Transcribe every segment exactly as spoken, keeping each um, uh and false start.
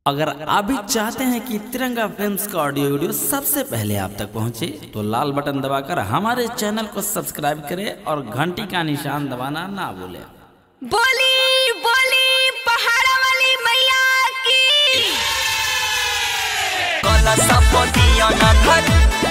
अगर आप भी चाहते हैं कि तिरंगा फिल्म्स का ऑडियो वीडियो सबसे पहले आप तक पहुंचे तो लाल बटन दबाकर हमारे चैनल को सब्सक्राइब करें और घंटी का निशान दबाना ना भूलें। बोली बोली पहाड़ वाली मैया की। गला सपोतिया ना धर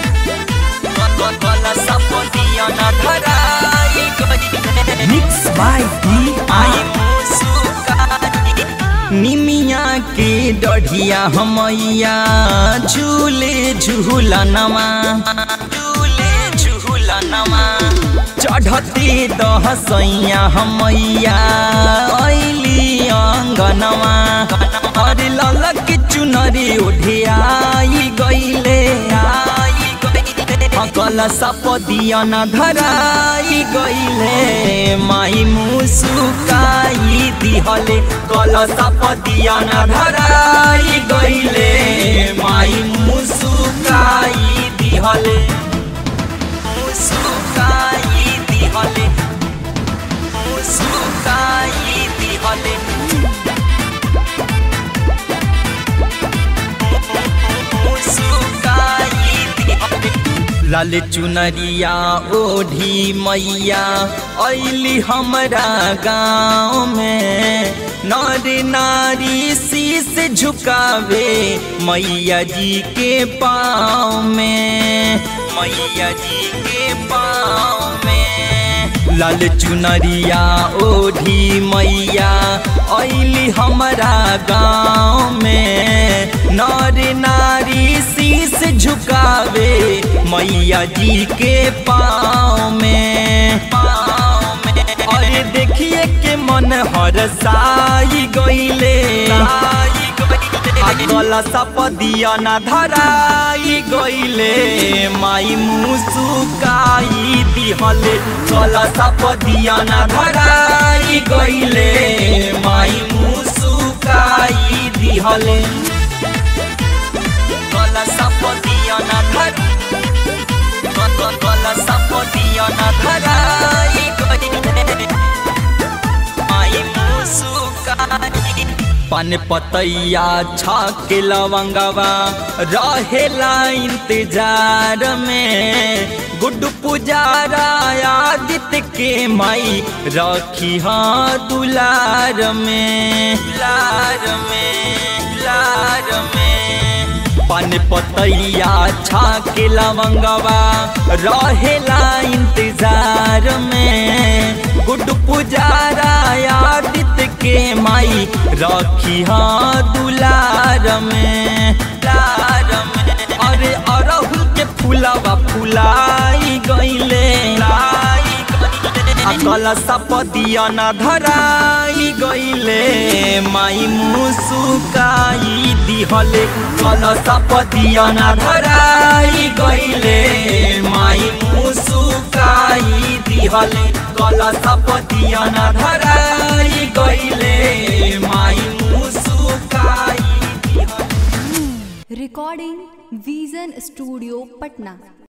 गला सपोतिया ना धराई मिक्स बाय डी आई मुस्कानी निमिया के डढ़िया हमैया झूले झूला नमा झूले झूला नमा चढ़ते दहसैया हमैया ऐली अंगनमा अरे ललक चुनरी उठे आई गईले आई गईले गला सपदिया न धराई गईले माई मुस्काई दिहले गला सपदिया न धराई गईले माई मुस्काई दिहले मुस्काई दिहले मुस्काई दिहले लाल चुनरिया ओढ़ी मैया ऐली हमरा गाँव में नर नारी शीश झुकावे मैया जी के पाँव में मैया जी के पाँव में लाल चुनरिया ओढ़ी मैया ऐली हमरा गाँव में नर नारी शीश झुकावे मैया जी के पाँव में पाँव में अरे देखिए के मन हरसाई गईले गला सपदिया न धराई गईले माई मुस्काई दिहले गला सपदिया न धराई गईले माई मुस्काई दिहले गला सपदिया न धर गला सपदिया न धराई गईले माई मुस्काई पान पतैया छाके लवंगवा रहेला इंतजार में गुड्डू पुजारा आदित्य के माई रखी हाँ दुलार में दुलार में दुलार में पान पतैया छाके लवंगवा रहेला इंतजार में गुड्डू पुजारा आदित्य के माई रखी हाँ दुलार में दुलार में अरे अरहुल के फूलवा फुलाई गईले गला सपदिया न धराई गईले माई मुस्काई दिहले गला सपदिया न धराई गईले माई मुस्काई दिहले गला सपदिया न धराई गईले माई मुस्काई दिहले। Recording vision studio Patna.